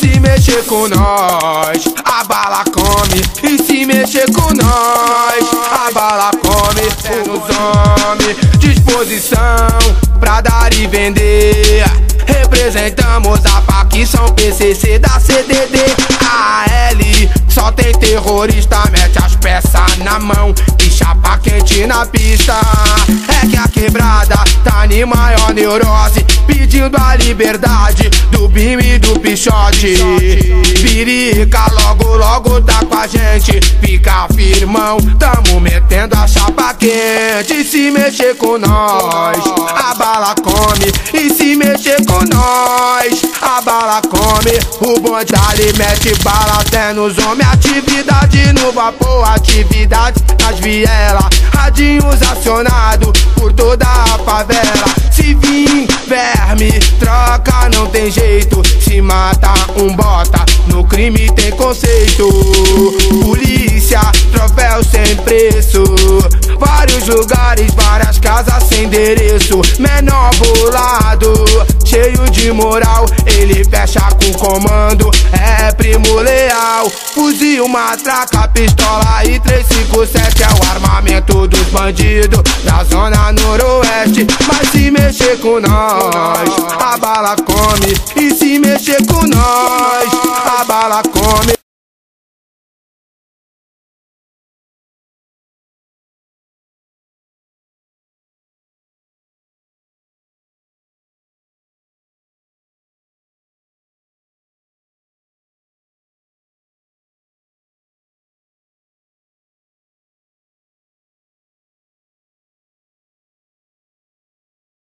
se mexer com nós, a bala come. E se mexer com nós, a bala come. É nos homens, disposição pra dar e vender. Representamos a facção PCC da CDD. A L só tem terrorista, mete as peças na mão e chapa quente na pista. É que a quebrada tá em maior neurose, pedindo a liberdade do Bim e do Pichote. Pirica logo logo tá com a gente, fica firmão, tamo metendo a chapa quente. E se mexer com nós, a bala come. E se mexer com nós, a bala come. O bonde ali mete bala até nos homens. Atividade no vapor, atividade nas vielas. Radinhos acionados por toda a favela. Se vir verme, troca, não tem jeito. Se mata bota, no crime tem conceito. Polícia, troféu sem preço. Vários lugares, várias casas sem endereço. Menor bolado, cheio de moral, ele fecha com comando, é primo leal. Fuzil, matraca, pistola e 357 é o armamento dos bandidos da zona noroeste. Mas se mexer com nós, a bala come.